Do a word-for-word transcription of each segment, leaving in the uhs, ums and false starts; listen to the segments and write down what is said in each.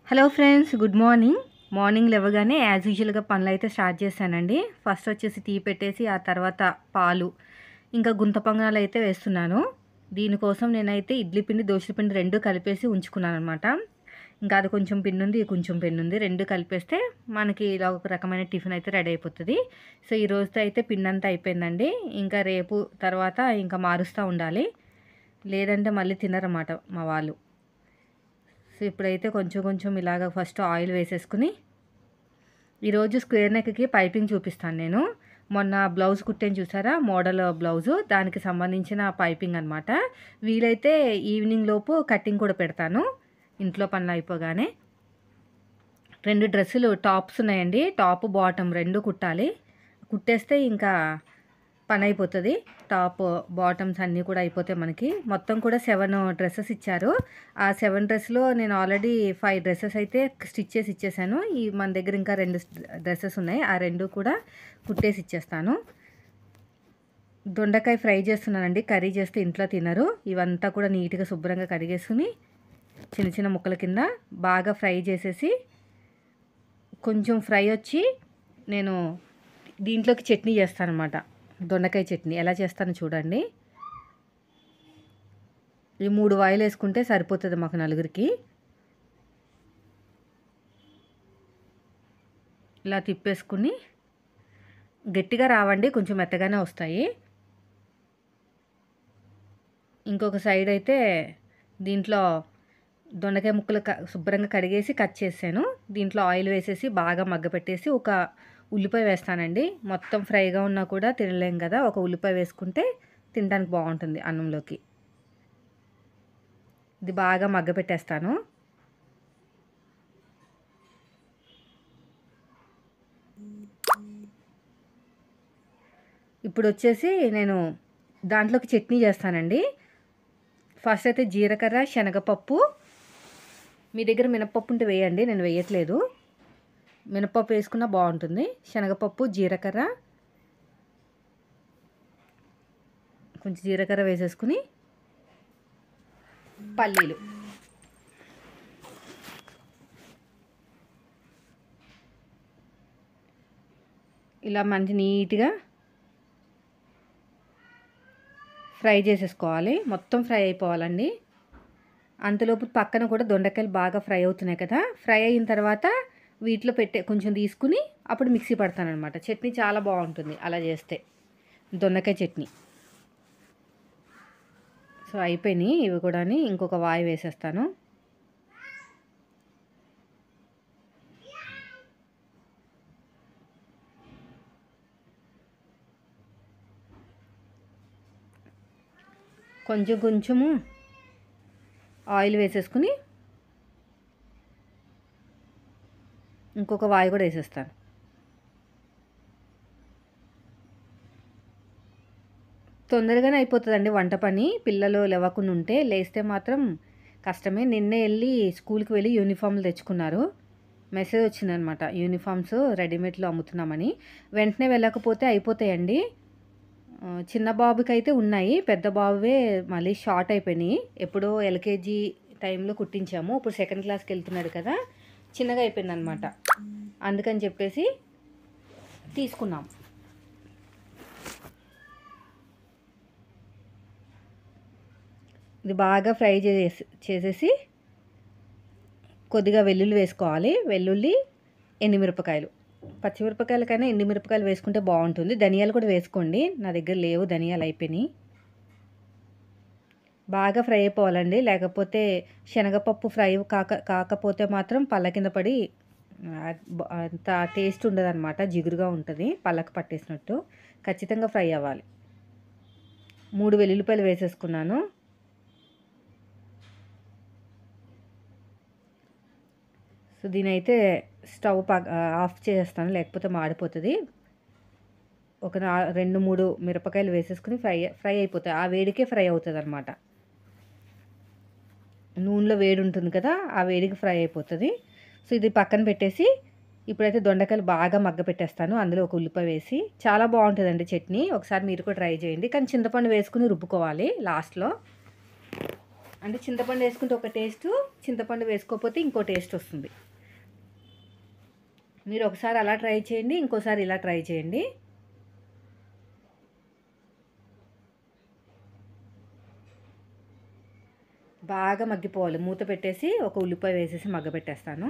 Hello friends, good morning. Morning లేవగానే as యూజువల్‌గా పనులైతే స్టార్ట్ చేశానండి. ఫస్ట్ వచ్చేసి టీ పెట్టేసి, ఆ తర్వాత పాలు, ఇంకా గుంత పొంగనాలైతే వేస్తున్నాను. దీనికోసం నేనైతే ఇడ్లీ పిండి, దోసల పిండి రెండు కలిపేసి ఉంచుకున్నాననమాట. ఇంకా అది కొంచెం పిండుంది, ఇది కొంచెం పిండుంది. రెండు కలిపేస్తే మనకి ఇలా ఒక రకమైన టిఫిన్ అయితే రెడీ అయిపోతది. సో, ఈ రోజుతో అయితే పిండంతా అయిపోయిందండి. ఇంకా రేపు తర్వాత ఇంకా మారుస్తూ ఉండాలి. లేదంటే మళ్ళీ తినరన్నమాట మా వాళ్ళు. సో, ఇప్పుడైతే కొంచెం కొంచెం ఇలాగ ఫస్ట్ ఆయిల్ వేసేసుకుని, ఈరోజు స్క్వేర్ నెక్‌కి పైపింగ్ చూపిస్తాను నేను. మొన్న బ్లౌజ్ కుట్టాను చూసారా? Model blouse. దానికి సంబంధించిన పైపింగ్ అనమాట. వీలైతే ఈవినింగ్ లోపు కటింగ్ కూడా పెడతాను, ఇంట్లో పనులు అయిపోగానే. రెండు డ్రెస్సులు టాప్స్ ఉన్నాయండి. టాప్, బాటమ్ రెండు కుట్టాలి. కుట్టేస్తే ఇంకా పని అయిపోతుంది. టాప్, బాటమ్స్ అన్నీ కూడా అయిపోతాయి మనకి. మొత్తం కూడా సెవెన్ డ్రెస్సెస్ ఇచ్చారు. ఆ సెవెన్ డ్రెస్‌లో నేను ఆల్రెడీ ఫైవ్ డ్రెస్సెస్ అయితే స్టిచ్ చేసి ఇచ్చేసాను. ఈ మన దగ్గర ఇంకా రెండు డ్రెస్సెస్ ఉన్నాయి. ఆ రెండు కూడా కుట్టేసి ఇచ్చేస్తాను. దొండకాయ ఫ్రై చేస్తున్నానండి. కర్రీ చేస్తే ఇంట్లో తినరు. ఇవంతా కూడా నీట్‌గా శుభ్రంగా కడిగేసుకుని చిన్న చిన్న ముక్కల కింద బాగా ఫ్రై చేసేసి, కొంచెం ఫ్రై వచ్చి నేను దీంట్లోకి చట్నీ చేస్తానన్నమాట. దొండకాయ చట్నీ ఎలా చేస్తానో చూడండి. ఈ మూడు వాయిలు వేసుకుంటే సరిపోతుంది మాకు నలుగురికి. ఇలా తిప్పేసుకుని, గట్టిగా రావండి, కొంచెం మెత్తగానే వస్తాయి. ఇంకొక సైడ్ అయితే దీంట్లో దొండకాయ ముక్కలు క శుభ్రంగా కడిగేసి కట్ చేసాను. దీంట్లో ఆయిల్ వేసేసి బాగా మగ్గపెట్టేసి ఒక ఉల్లిపాయ వేస్తానండి. మొత్తం ఫ్రైగా ఉన్నా కూడా తినలేం కదా, ఒక ఉల్లిపాయ వేసుకుంటే తినడానికి బాగుంటుంది అన్నంలోకి. ఇది బాగా మగ్గపెట్టేస్తాను. ఇప్పుడు వచ్చేసి నేను దాంట్లోకి చట్నీ చేస్తానండి. ఫస్ట్ అయితే జీలకర్ర, శనగపప్పు, మీ దగ్గర మినపప్పు ఉంటే వేయండి, నేను వేయట్లేదు. మినపప్పు వేసుకున్నా బాగుంటుంది. శనగపప్పు, జీలకర్ర, కొంచెం జీలకర్ర వేసేసుకుని, పల్లీలు, ఇలా మంచి నీట్గా ఫ్రై చేసేసుకోవాలి. మొత్తం ఫ్రై అయిపోవాలండి. అంతలోపు పక్కన కూడా దొండకాయలు బాగా ఫ్రై అవుతున్నాయి కదా. ఫ్రై అయిన తర్వాత వీటిలో పెట్టే కొంచెం తీసుకుని అప్పుడు మిక్సీ పడతానమాట. చట్నీ చాలా బాగుంటుంది అలా చేస్తే, దొండకాయ చట్నీ. సో, అయిపోయినాయి ఇవి కూడా. ఇంకొక వాయి వేసేస్తాను. కొంచెం కొంచెము ఆయిల్ వేసేసుకుని ఇంకొక వాయి కూడా వేసేస్తాను. తొందరగానే అయిపోతుందండి వంట పని, పిల్లలు లేవకుండా ఉంటే. లేస్తే మాత్రం కష్టమే. నిన్నే వెళ్ళి స్కూల్కి వెళ్ళి యూనిఫామ్లు తెచ్చుకున్నారు. మెసేజ్ వచ్చిందనమాట, యూనిఫామ్స్ రెడీమేడ్లో అమ్ముతున్నామని. వెంటనే వెళ్ళకపోతే అయిపోతాయండి. చిన్న బాబుకి అయితే ఉన్నాయి, పెద్ద బాబువే మళ్ళీ షార్ట్ అయిపోయినాయి. ఎప్పుడో ఎల్కేజీ టైంలో కుట్టించాము, ఇప్పుడు సెకండ్ క్లాస్కి వెళ్తున్నాడు కదా, చిన్నగా అయిపోయింది అనమాట. అందుకని చెప్పేసి తీసుకున్నాం. ఇది బాగా ఫ్రై చేసి చేసేసి కొద్దిగా వెల్లుల్లి వేసుకోవాలి. వెల్లుల్లి, ఎండుమిరపకాయలు. పచ్చిమిరపకాయలకైనా ఎండుమిరపకాయలు వేసుకుంటే బాగుంటుంది. ధనియాలు కూడా వేసుకోండి, నా దగ్గర లేవు, ధనియాలు అయిపోయినాయి. బాగా ఫ్రై అయిపోవాలండి, లేకపోతే శనగపప్పు ఫ్రై కాక కాకపోతే మాత్రం పళ్ళ కింద పడి అంత టేస్ట్ ఉండదన్నమాట, జిగురుగా ఉంటుంది, పళ్ళకు పట్టేసినట్టు. ఖచ్చితంగా ఫ్రై అవ్వాలి. మూడు వెల్లుల్లిపాయలు వేసేసుకున్నాను. సో, దీని అయితే స్టవ్ ఆఫ్ చేస్తాను, లేకపోతే మాడిపోతుంది. ఒక నా రెండు మూడు మిరపకాయలు వేసేసుకుని ఫ్రై ఫ్రై అయిపోతాయి. ఆ వేడికే ఫ్రై అవుతుంది అనమాట. నూనెలో వేడి ఉంటుంది కదా, ఆ వేడికి ఫ్రై అయిపోతుంది. సో, ఇది పక్కన పెట్టేసి ఇప్పుడైతే దొండకాయలు బాగా మగ్గ పెట్టేస్తాను. అందులో ఒక ఉల్లిపాయ వేసి. చాలా బాగుంటుందండి చట్నీ, ఒకసారి మీరు కూడా ట్రై చేయండి. కానీ చింతపండు వేసుకుని రుబ్బుకోవాలి లాస్ట్లో. అంటే చింతపండు వేసుకుంటే ఒక టేస్టు, చింతపండు వేసుకోకపోతే ఇంకో టేస్ట్ వస్తుంది. మీరు ఒకసారి అలా ట్రై చేయండి, ఇంకోసారి ఇలా ట్రై చేయండి. బాగా మగ్గిపోవాలి. మూత పెట్టేసి ఒక ఉల్లిపాయ వేసేసి మగ్గబెట్టేస్తాను.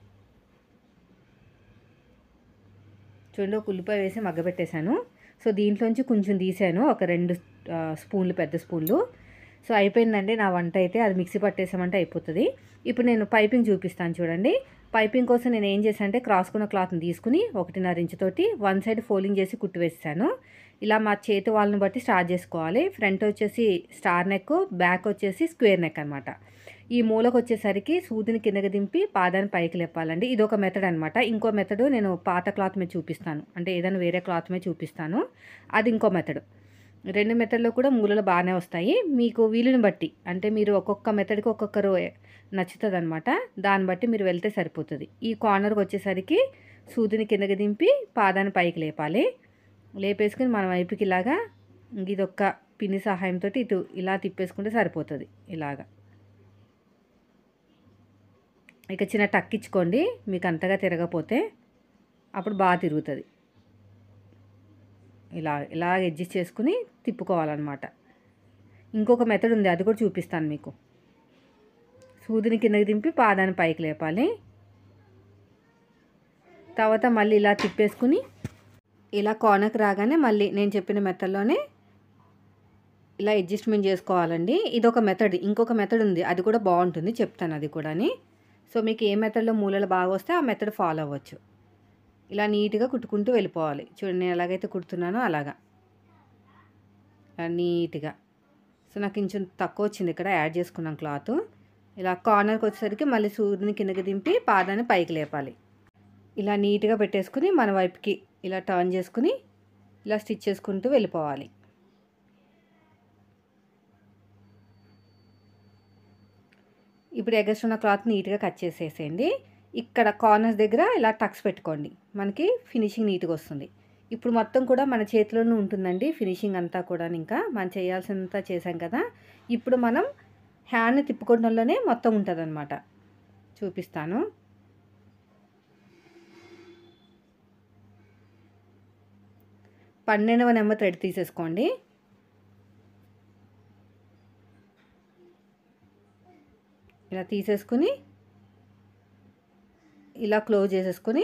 చూడండి, ఒక ఉల్లిపాయ వేసి మగ్గబెట్టేశాను. సో దీంట్లోంచి కొంచెం తీసాను, ఒక రెండు స్పూన్లు, పెద్ద స్పూన్లు. సో అయిపోయిందండి నా వంట అయితే. అది మిక్సీ పట్టేసామంటే అయిపోతుంది. ఇప్పుడు నేను పైపింగ్ చూపిస్తాను చూడండి. పైపింగ్ కోసం నేను ఏం చేశాను అంటే క్రాస్కున్న క్లాత్ని తీసుకుని ఒకటిన్నర ఇంచుతోటి వన్ సైడ్ ఫోల్డింగ్ చేసి కుట్టు వేసాను. ఇలా మా చేతి వాళ్ళని బట్టి స్టార్ట్ చేసుకోవాలి. ఫ్రంట్ వచ్చేసి స్టార్ నెక్, బ్యాక్ వచ్చేసి స్క్వేర్ నెక్ అనమాట. ఈ మూలకు వచ్చేసరికి సూదిని కిందకి దింపి పాదాన్ని పైకి లేపాలండి. ఇది ఒక మెథడ్ అనమాట. ఇంకో మెథడ్ నేను పాత క్లాత్ మీద చూపిస్తాను, అంటే ఏదైనా వేరే క్లాత్ మీద చూపిస్తాను. అది ఇంకో మెథడ్. రెండు మెథడ్లో కూడా మూలలు బాగానే వస్తాయి. మీకు వీలుని బట్టి, అంటే మీరు ఒక్కొక్క మెథడ్కి ఒక్కొక్కరు నచ్చుతుంది అనమాట. దాన్ని బట్టి మీరు వెళ్తే సరిపోతుంది. ఈ కార్నర్కి వచ్చేసరికి సూదిని కిందకి దింపి పాదాన్ని పైకి లేపాలి. లేపేసుకుని మన వైపుకి ఇలాగా ఇదొక్క పిన్ని సహాయంతో ఇటు ఇలా తిప్పేసుకుంటే సరిపోతుంది. ఇలాగా ఇక చిన్న టక్ ఇచ్చుకోండి, మీకు అంతగా తిరగపోతే అప్పుడు బాగా తిరుగుతుంది. ఇలా ఇలా అడ్జస్ట్ చేసుకుని తిప్పుకోవాలన్నమాట. ఇంకొక మెథడ్ ఉంది, అది కూడా చూపిస్తాను మీకు. సూదిని కిందకి దింపి పాదాన్ని పైకి లేపాలి. తర్వాత మళ్ళీ ఇలా తిప్పేసుకుని ఇలా కోనకు రాగానే మళ్ళీ నేను చెప్పిన మెథడ్లోనే ఇలా అడ్జస్ట్మెంట్ చేసుకోవాలండి. ఇదొక మెథడ్. ఇంకొక మెథడ్ ఉంది, అది కూడా బాగుంటుంది, చెప్తాను అది కూడాని. సో మీకు ఏ మెథడ్లో మూలలు బాగా వస్తే ఆ మెథడ్ ఫాలో అవ్వచ్చు. ఇలా నీట్గా కుట్టుకుంటూ వెళ్ళిపోవాలి. చూడండి, నేను ఎలాగైతే కుడుతున్నానో అలాగా నీట్గా. సో నాకు కొంచెం తక్కువ వచ్చింది, ఇక్కడ యాడ్ చేసుకున్నాం క్లాత్. ఇలా కార్నర్కి వచ్చేసరికి మళ్ళీ సూదిని కిందకి దింపి పాదాన్ని పైకి లేపాలి. ఇలా నీట్గా పెట్టేసుకుని మన వైపుకి ఇలా టర్న్ చేసుకుని ఇలా స్టిచ్ చేసుకుంటూ వెళ్ళిపోవాలి. ఇప్పుడు ఎగస్ట్ ఉన్న క్లాత్ నీట్గా కట్ చేసేసేయండి. ఇక్కడ కార్నర్స్ దగ్గర ఇలా టక్స్ పెట్టుకోండి, మనకి ఫినిషింగ్ నీట్గా వస్తుంది. ఇప్పుడు మొత్తం కూడా మన చేతిలోనే ఉంటుందండి ఫినిషింగ్ అంతా కూడా. ఇంకా మనం చేయాల్సినంత చేసాం కదా. ఇప్పుడు మనం హ్యాండ్ని తిప్పుకోవడంలోనే మొత్తం ఉంటుంది అనమాట. చూపిస్తాను. పన్నెండవ నెంబర్ థ్రెడ్ తీసేసుకోండి. ఇలా తీసేసుకుని ఇలా క్లోజ్ చేసేసుకొని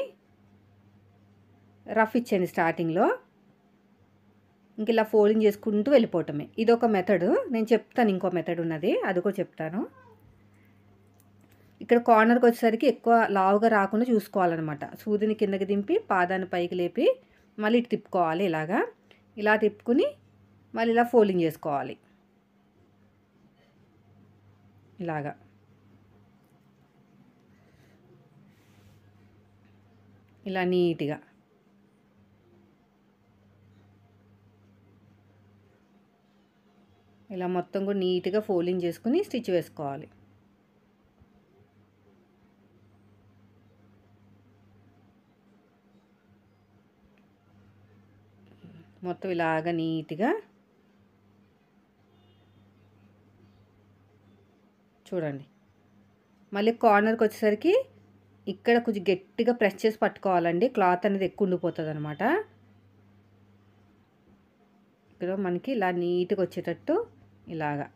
రఫ్ ఇచ్చేయండి స్టార్టింగ్లో. ఇంక ఇలా ఫోల్డింగ్ చేసుకుంటూ వెళ్ళిపోవటమే. ఇదొక మెథడ్. నేను చెప్తాను, ఇంకో మెథడ్ ఉన్నది, అది కూడా చెప్తాను. ఇక్కడ కార్నర్కి వచ్చేసరికి ఎక్కువ లావుగా రాకుండా చూసుకోవాలన్నమాట. సూదిని కిందకి దింపి పాదాన్ని పైకి లేపి మళ్ళీ ఇటు తిప్పుకోవాలి. ఇలాగా ఇలా తిప్పుకుని మళ్ళీ ఇలా ఫోల్డింగ్ చేసుకోవాలి. ఇలాగా ఇలా నీట్గా ఇలా మొత్తం కూడా నీట్గా ఫోల్డింగ్ చేసుకుని స్టిచ్ వేసుకోవాలి. మొత్తం ఇలాగా నీట్గా చూడండి. మళ్ళీ కార్నర్కి వచ్చేసరికి ఇక్కడ కొంచెం గట్టిగా ప్రెస్ చేసి పట్టుకోవాలండి, క్లాత్ అనేది ఎక్కువ ఉండిపోతుంది అనమాట. ఇక్కడ మనకి ఇలా నీట్గా వచ్చేటట్టు ఇలాగా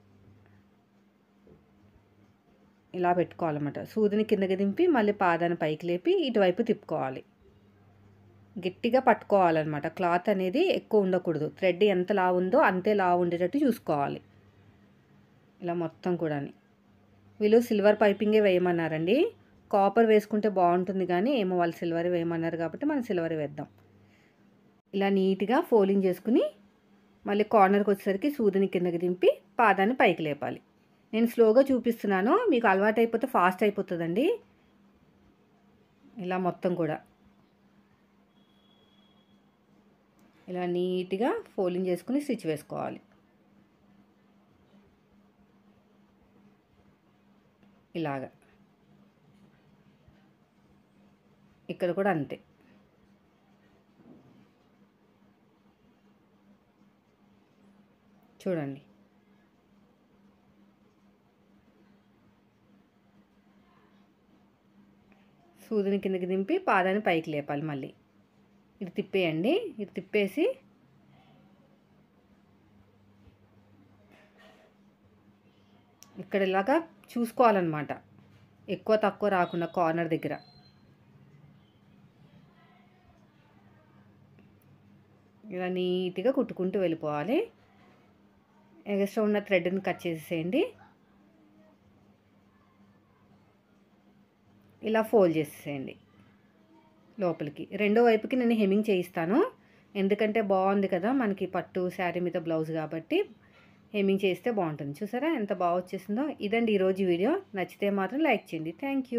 ఇలా పెట్టుకోవాలన్నమాట. సూదిని కిందకి దింపి మళ్ళీ పాదాన్ని పైకి లేపి ఇటువైపు తిప్పుకోవాలి. గట్టిగా పట్టుకోవాలన్నమాట. క్లాత్ అనేది ఎక్కువ ఉండకూడదు. థ్రెడ్ ఎంత లావు ఉందో అంతే లావు ఉండేటట్టు చూసుకోవాలి. ఇలా మొత్తం కూడా. వీళ్ళు సిల్వర్ పైపింగే వేయమన్నారండి. కాపర్ వేసుకుంటే బాగుంటుంది కానీ ఏమో వాళ్ళు సిల్వర్ వేయమన్నారు కాబట్టి మనం సిల్వర్ వేద్దాం. ఇలా నీట్గా ఫోల్డింగ్ చేసుకుని మళ్ళీ కార్నర్కి వచ్చేసరికి సూదిని కిందకి దింపి పాదాన్ని పైకి లేపాలి. నేను స్లోగా చూపిస్తున్నాను, మీకు అలవాటు అయిపోతే ఫాస్ట్ అయిపోతుందండి. ఇలా మొత్తం కూడా ఇలా నీట్గా ఫోల్డింగ్ చేసుకుని స్టిచ్ వేసుకోవాలి. ఇలాగా ఇక్కడ కూడా అంతే. చూడండి, సూదిని కిందకి దింపి పాదాన్ని పైకి లేపాలి. మళ్ళీ ఇటు తిప్పేయండి. ఇటు తిప్పేసి ఇక్కడ ఇలాగా చూసుకోవాలన్నమాట, ఎక్కువ తక్కువ రాకుండా కార్నర్ దగ్గర. ఇలా నీట్గా కుట్టుకుంటూ వెళ్ళిపోవాలి. ఎక్స్ట్రా ఉన్న థ్రెడ్ని కట్ చేసేసేయండి. ఇలా ఫోల్డ్ చేసేసేయండి లోపలికి. రెండో వైపుకి నేను హెమ్మింగ్ చేయిస్తాను, ఎందుకంటే బాగుంది కదా మనకి పట్టు శారీ మీద బ్లౌజ్ కాబట్టి హెమ్మింగ్ చేస్తే బాగుంటుంది. చూసారా ఎంత బాగా వచ్చేసిందో. ఇదండి ఈరోజు వీడియో. నచ్చితే మాత్రం లైక్ చేయండి. Thank you.